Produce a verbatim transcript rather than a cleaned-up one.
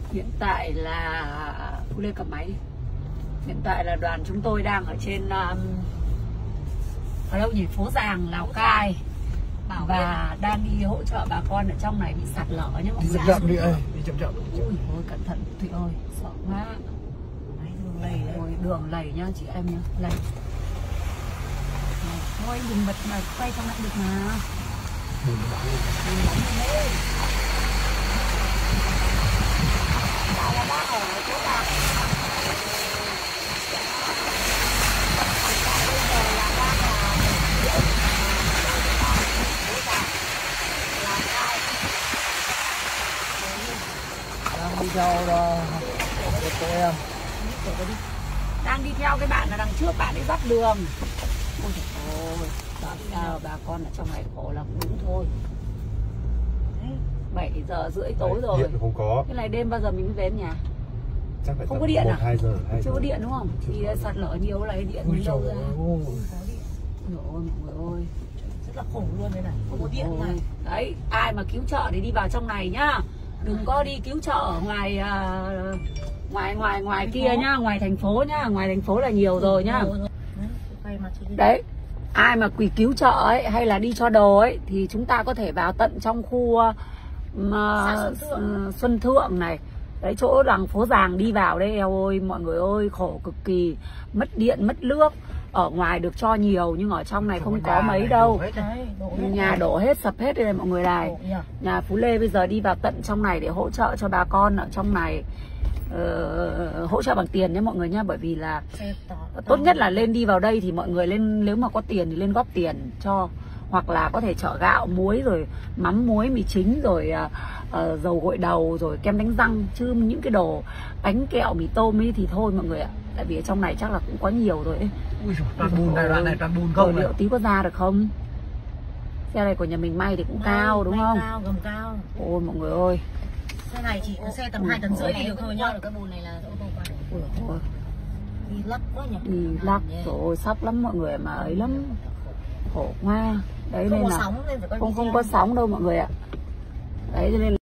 Hiện tại là Phú Lê cầm máy đi. Hiện tại là đoàn chúng tôi đang ở trên um, ở đâu nhỉ, phố Giàng, Lào Cai, và đang đi hỗ trợ bà con ở trong này bị sạt lở nhá mọi người. Đi chậm chậm đi ơi, đi chậm chậm. Ui ôi cẩn thận Thụy ơi, sợ quá. Đường lầy, ôi đường lầy nhá chị em nhá, lầy. Thôi đừng bật mà quay trong lại được mà. Đừng bắn lên. Đó là bác ở chỗ nào? Đang đi theo tụi em. Đang đi theo cái bạn là đằng trước, bạn ấy dắt đường. Ôi trời ơi, làm sao bà con ở trong này khổ là đúng thôi. bảy giờ rưỡi tối rồi. Điện không có. Cái này đêm bao giờ mình mới về nhà? Chắc phải không có điện à? hai giờ, hai chưa giờ. có điện đúng không? Thì sạt lở nhiều lại điện Ui đâu ra? ôi. Trời ơi mọi người ơi, rất là khổ luôn đây này, không có điện này. Đấy, ai mà cứu trợ thì đi vào trong này nhá. Đừng có đi cứu trợ ở ngoài uh, ngoài ngoài ngoài thành kia phố nhá, ngoài thành phố nhá, ngoài thành phố là nhiều rồi nhá. Đấy, ai mà quỳ cứu trợ ấy hay là đi cho đồ ấy thì chúng ta có thể vào tận trong khu uh, Xuân Thượng. uh, Xuân Thượng này. Đấy, chỗ đằng phố Giàng đi vào đây, eo ơi mọi người ơi, khổ cực kỳ, mất điện mất nước. Ở ngoài được cho nhiều nhưng ở trong này không có mấy đâu. Nhà đổ hết, sập hết đây này mọi người này. Nhà Phú Lê bây giờ đi vào tận trong này để hỗ trợ cho bà con ở trong này. Ờ, hỗ trợ bằng tiền nhé mọi người nhá, bởi vì là tốt nhất là lên đi vào đây thì mọi người lên, nếu mà có tiền thì lên góp tiền cho, hoặc là có thể chở gạo, muối, rồi mắm muối, mì chính, rồi uh, uh, dầu gội đầu, rồi kem đánh răng, chứ những cái đồ bánh kẹo, mì tôm ấy thì thôi mọi người ạ, tại vì ở trong này chắc là cũng có nhiều rồi ấy. Ui dồi, toàn bùn này, đoạn này toàn bùn không? Liệu tí có ra được không? Xe này của nhà mình may thì cũng may, cao đúng không? Cao, gầm cao. Ôi mọi người ơi. Xe này chỉ có xe tầm hai tấn rưỡi thì được thôi nhá. Cái bùn này là ô tô qua được. Ôi ôi. Đi lắc quá nhỉ. Đi lắc, trời ơi sắp lắm mọi người mà ấy lắm. Khổ hoa. Đấy không nên có là sóng nên phải không không có sóng đâu mọi người ạ. Đấy cho nên